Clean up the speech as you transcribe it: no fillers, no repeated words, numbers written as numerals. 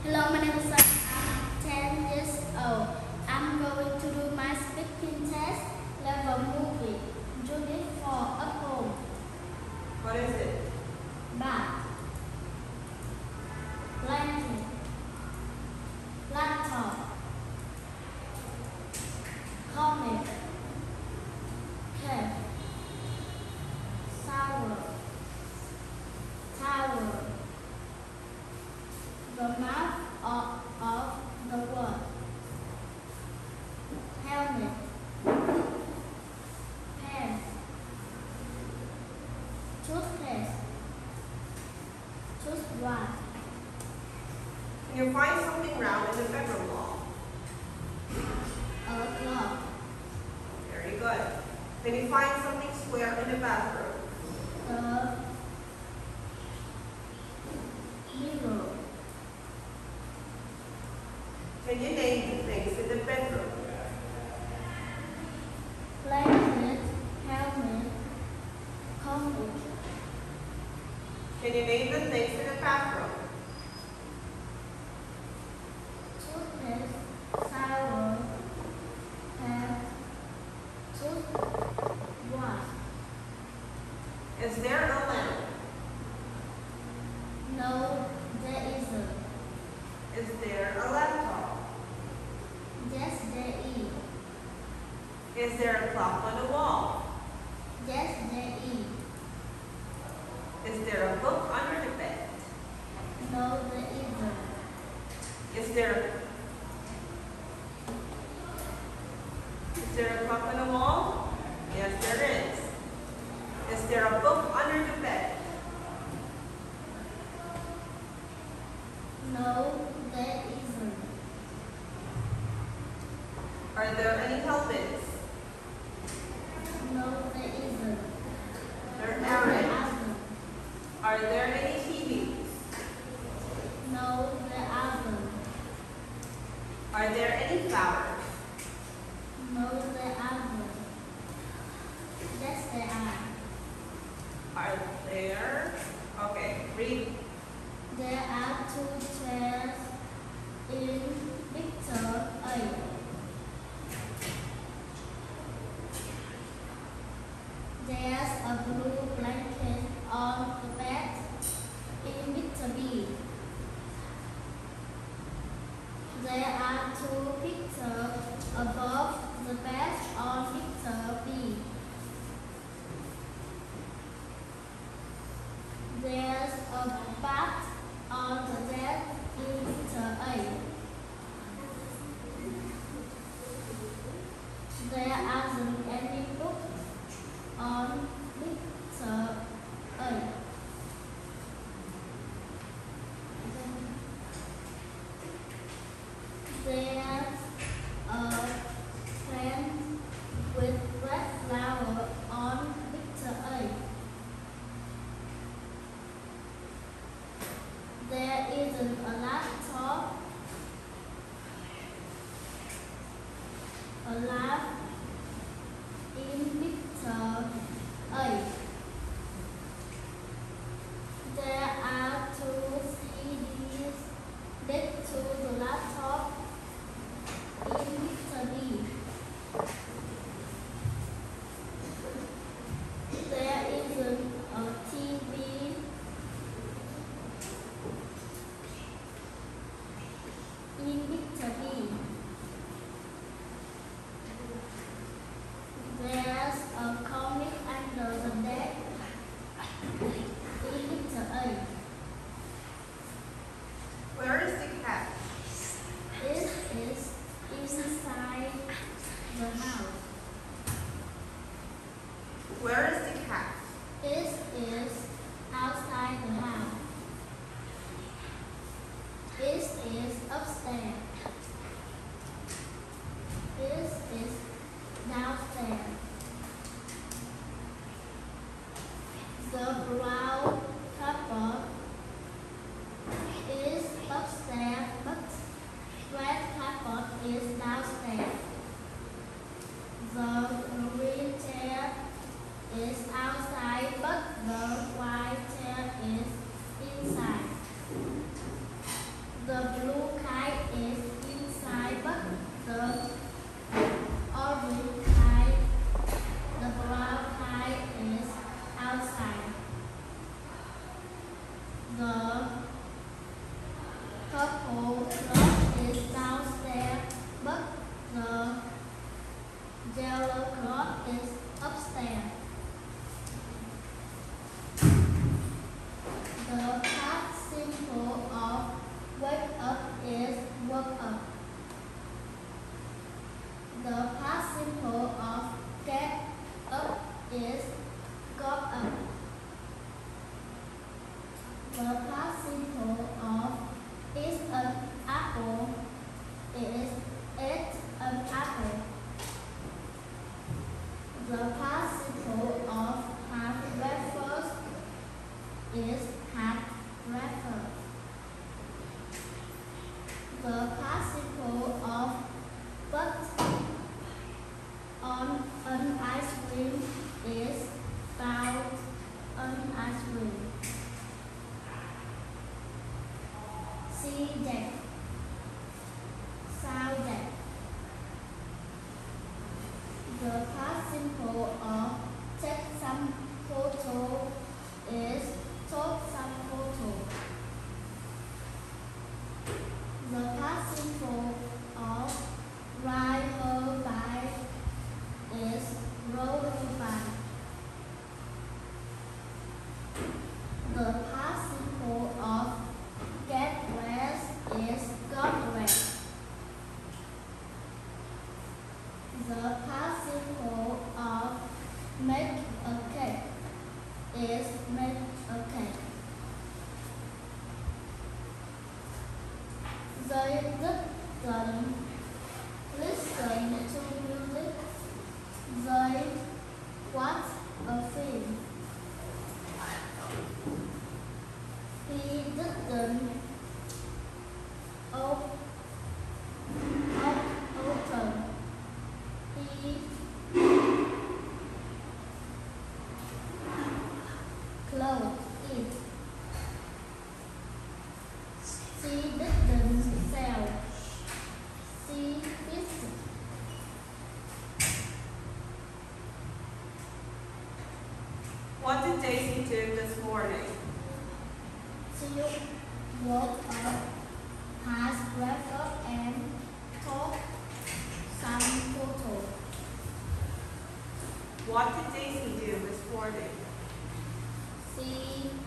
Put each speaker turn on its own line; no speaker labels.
Hello, my name is Sun. I'm 10 years old. I'm going to do my speaking test level movie. Unit 4 at home.
What is it?
Bat. Blanket. Laptop. Comic. Cave. Shower. Tower. The map of the world. Helmet. Pen. Toothpaste. Toothbrush.
Can you find something round in the bedroom wall?
A clock.
Very good. Can you find something square in the bathroom?
The mirror.
Can you name the things in the bedroom?
Blanket. Helmet. Comic.
Can you name the things in the bathroom?
Toothpaste. Shower. Pen. Toothbrush.
Is there a lamp?
No, there isn't.
Is there a laptop?
Yes, there is.
Is there a clock on the wall?
Yes, there is.
Is there a book under the bed?
No, there isn't.
Is there a clock on the wall? Yes, there is. Is there a book under the bed?
No, there isn't.
Are there any helmets?
No, there isn't.
There
No,
aren't.
there isn't.
Are there any TVs?
No, there isn't.
Are there any flowers?
No, there isn't. Yes, there are.
Are there? Okay, read.
There are 2 chairs in picture A. There's a blue blanket on the bed in picture B. There are 2 pictures above the bed on picture B. There's a bat on the bed in picture A. There aren't any books on picture A. There's a plant with red flower on picture A. There isn't a laptop, a lamp in picture A. There are 2 CDs next to the laptop in picture B. There isn't a TV in picture B. There's a comic under the bed in picture A.
Where is the cat?
It is inside the house.
Where is the cat?
It is outside the house. It is upstairs. It is downstairs. The brown cupboard is upstairs, but red cupboard is downstairs. The green chair is outside, but the white chair is inside. The blue cloth is downstairs, but the yellow cloth is upstairs. The past simple of wake up is woke up. The past simple of get up is got up. The past simple of is an apple is ate an apple. The past simple of have breakfast is had breakfast. The past simple of put on an ice cream is found an ice cream. See that. Sound that. The past simple of take some photo is took some photo. The past simple of ride her bike is rode her bike. The past simple of get dressed is got dressed. The past simple of make a cake is make a cake. They didn't listen to music. They watched a film. He didn't open. He closed it. She didn't sell. She fished.
What did Daisy do this morning?
She woke up, has breakfast, and took some photos.
What did Daisy do this morning?
She